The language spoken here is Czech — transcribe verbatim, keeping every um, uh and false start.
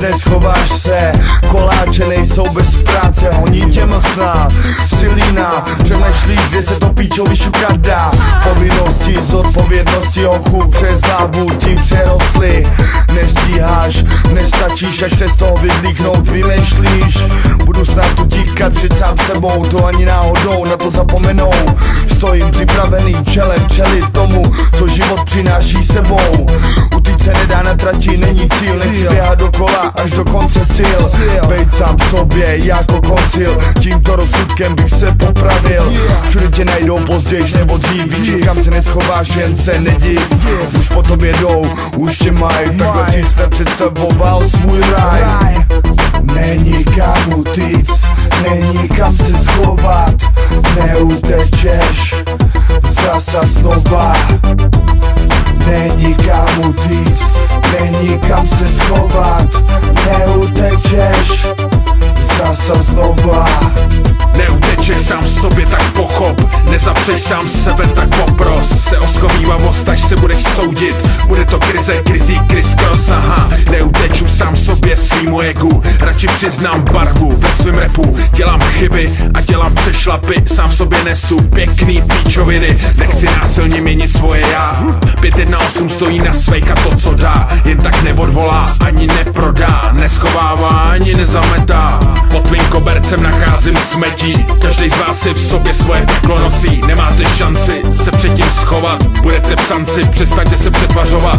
neschováš se, koláče nejsou bez práce, honí tě mlsná, silína, přemýšlíš, že se to píčo vyšukat dá. Povinnosti, zodpovědnosti, hochu přes hlavu tím přerostly. Nestíháš, nestačíš, jak se z toho vyvlíknout vymýšlíš. Budu snad utíkat před sám sebou, to ani náhodou na to zapomenou. Stojím připravený čelem čelit tomu, co život přináší sebou. Utíct se nedá na trati, není cíl, nechci běhat dokola až do konce sil. Bejt sám sobě jako koncil, tímto rozsudkem bych se popravil. Všude tě najdou později nebo dřív, víš, kam se neschováš, jen se nediv. Už po tobě jdou, už tě mají, takhle si jste představoval svůj raj. Není kam utíct, není kam se schovat, neutečeš zasa znova. Není kam utíct, není kam se schovat, neutečeš zasa znova. Neutečeš sám v sobě, tak pochop, nezapřeš sám sebe, tak popros. Se oschovývavost, až se budeš soudit, bude to krize, krizí, kriskros, aha. Neuteču sám v sobě, svýmu egu, radši přiznám barvu ve svým repu. Dělám chyby a dělám přešlapy, sám v sobě nesu pěkný píčoviny. Nechci násilně měnit svoje já, pět jedna osm stojí na svejch a to, co dá, jen tak neodvolá, ani neprodá, neschovává, ani nezametá. Pod tvým kobercem nacházím smetí, každý z vás si v sobě svoje peklo nosí. Nemáte šanci se před tím schovat, budete psanci, přestaňte se přetvařovat.